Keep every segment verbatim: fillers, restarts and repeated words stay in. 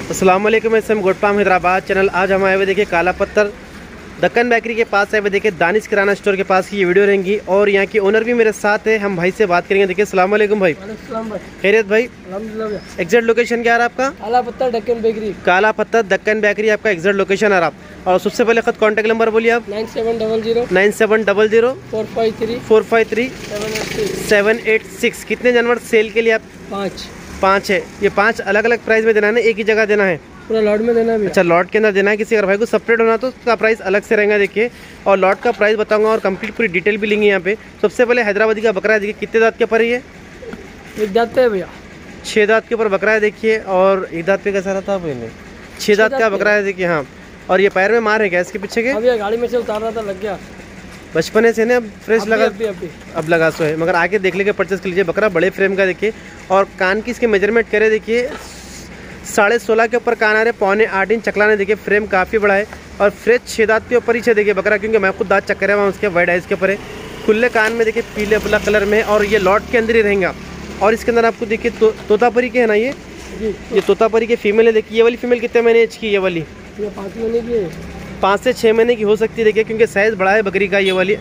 अस्सलाम वालेकुम, S M गोटपाम हैदराबाद चैनल। आज हम आए हुए देखिए काला पत्थर दक्कन बेकरी के पास आए हुए देखिए दानिश किराना स्टोर के पास की ये वीडियो रहेंगी और यहाँ की ओनर भी मेरे साथ है। हम भाई से बात करेंगे। देखिए अस्सलाम वालेकुम भाई। खैरियत भाई? अल्हम्दुलिल्लाह। एग्जैक्ट लोकेशन क्या है आपका? काला पत्थर दक्कन बेकरी। काला पत्थर दक्कन बेकरी आपका एग्जैक्ट लोकेशन है। आप और सबसे पहले खुद कॉन्टैक्ट नंबर बोलिए आप। Nine seven double zero nine seven double zero four five three four five three seven eight six seven eight six. कितने जानवर सेल के लिए आप? पाँच पाँच है। ये पाँच अलग अलग प्राइस में देना है, एक ही जगह देना है? पूरा लॉट में देना भी। अच्छा, लॉट के अंदर देना है। किसी अगर भाई को सेपरेट होना तो उसका प्राइस अलग से रहेगा। देखिए और लॉट का प्राइस बताऊंगा और कंप्लीट पूरी डिटेल भी लेंगे यहाँ पे। सबसे पहले हैदराबादी का बकरा है। देखिए कितने दांत के ऊपर है ये? एक दांत पे है भैया। छः दांत के ऊपर बकरा है। देखिए और एक दांत पे कैसा रहता है? छः दांत का बकरा है। देखिए हाँ। और ये पैर में मार है क्या इसके पीछे के? अभी गाड़ी में से उतार रहा था, लग गया। बचपने से ना अब फ्रेश लगा अभी, अभी। अब लगा सो है, मगर आके देख लेके परचेस कर लीजिए। बकरा बड़े फ्रेम का देखिए और कान की इसके मेजरमेंट करे। देखिए साढ़े सोलह के ऊपर कान आ रहे, पौने आठ इंच चकलाने। देखिए फ्रेम काफ़ी बड़ा है और फ्रेश छः दांत के ऊपर ही छः देखिए बकरा, क्योंकि मैं खुद दांत चेक करे हुआ उसके वाइड आइज के ऊपर है। खुले कान में देखिए पीले ब्लैक कलर में और ये लॉट के अंदर ही रहेंगे। और इसके अंदर आपको देखिए तो, तोतापरी के है ना ये जी। ये तोतापरी के फीमेल है। देखिए ये वाली फीमेल कितने महीने एज की? ये वाली ये पाँच महीने की है। पाँच से छः महीने की हो सकती है। देखिए क्योंकि साइज़ बड़ा है बकरी का ये वाली।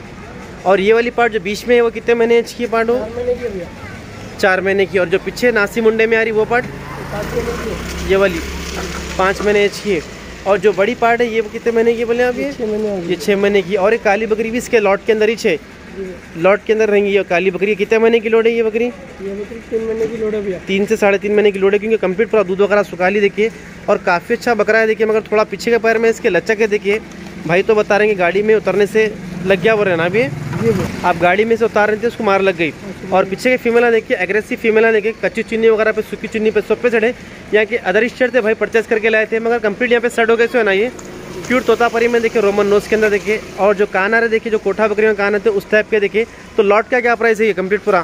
और ये वाली पार्ट जो बीच में है वो कितने महीने एज की पार्ट हो? चार महीने की भैया। चार महीने की। और जो पीछे नासी मुंडे में आ रही वो पार्ट पाँच महीने की। ये वाली पाँच महीने एज की है। और जो बड़ी पार्ट है ये कितने महीने की बोले आप? ये छः महीने ये छः महीने की। और एक काली बकरी भी इसके लॉट के अंदर ही छः लॉट के अंदर रहेंगी। ये काली बकरी कितने महीने की लोड है ये बकरी? ये बकरी तीन महीने की लोड है भैया। तीन से साढ़े तीन महीने की लोड है, क्योंकि कंप्लीट पूरा दूध वगैरह सुखा ली। देखिए और काफ़ी अच्छा बकरा है। देखिए मगर थोड़ा पीछे के पैर में इसके लचक है। देखिए भाई तो बता रहे हैं कि गाड़ी में उतरने से लग गया वो रहना अभी। आप गाड़ी में से उतार रहे थे उसको मार लग गई। और पीछे के फीमेला देखिए एग्रेसिव फीमेला देखिए, कच्ची चुन्नी वगैरह पे सूखी चुन्नी पे सब पे चढ़े। यहाँ के अदर स्टेट से भाई परचेस करके लाए थे, मगर कंप्लीट यहाँ पे सेट हो गए सो है ना। ये प्योर तोतापरी में देखिए रोमन नोज के अंदर देखिए। और जो कान आ रहे देखिए जो कोठा बकरी में कान आते हैं उस टाइप के देखिए। तो लॉट का क्या प्राइस है ये कंप्लीट पूरा?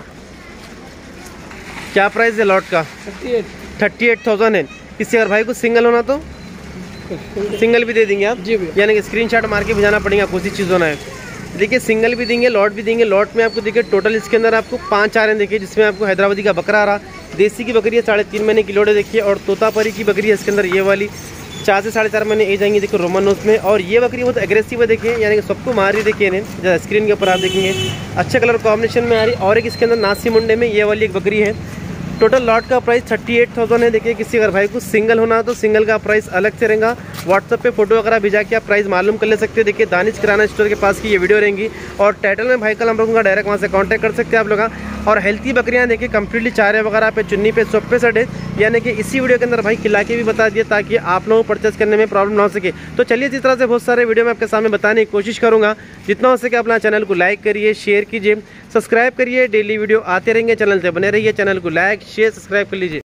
क्या प्राइस है लॉट का? Thirty eight thirty eight thousand है। किसी अगर भाई को सिंगल होना तो सिंगल भी दे देंगे आप जी भैया। यानी कि स्क्रीनशॉट मार के भेजाना पड़ेगा कोई चीज़ होना है। देखिए सिंगल भी देंगे लॉट भी देंगे। लॉट में आपको देखिए टोटल इसके अंदर आपको पाँच आ रहे हैं। देखिए जिसमें आपको हैदराबादी का बकरा आ रहा, देसी की बकरी है साढ़े तीन महीने की लोड है। देखिए और तोतापरी की बकरी है इसके अंदर ये वाली चार से साढ़े चार महीने एज आएंगी। देखिए रोमन नोस में। और ये बकरी बहुत एग्रेसिव है देखिए, यानी कि सबको मार रही। देखिए इन्हें स्क्रीन के ऊपर आप देखेंगे अच्छे कलर कॉम्बिनेशन में आ रही। और एक इसके अंदर नासी मुंडे में ये वाली एक बकरी है। टोटल लॉट का प्राइस थर्टी एट थाउजेंड है। देखिए किसी अगर भाई को सिंगल होना तो सिंगल का प्राइस अलग से रहेगा। व्हाट्सएप पे फोटो वगैरह भिजा के आप प्राइस मालूम कर ले सकते हैं। देखिए दानिश किराना स्टोर के पास की ये वीडियो रहेंगी और टाइटल में भाई का नंबर रखूँगा, डायरेक्ट वहाँ से कांटेक्ट कर सकते हैं आप लोग। और हेल्थी बकरियाँ देखिए कंप्लीटली चारे वगैरह पे चुन्नी पे सब पे सड़े, यानी कि इसी वीडियो के अंदर भाई खिला के भी बता दिया ताकि आप लोगों को परचेस करने में प्रॉब्लम ना हो सके। तो चलिए इस तरह से बहुत सारे वीडियो मैं आपके सामने बताने की कोशिश करूँगा। जितना हो सके अपना चैनल को लाइक करिए, शेयर कीजिए, सब्सक्राइब करिए। डेली वीडियो आते रहेंगे, चैनल से बने रहिए। चैनल को लाइक शेयर सब्सक्राइब कर लीजिए।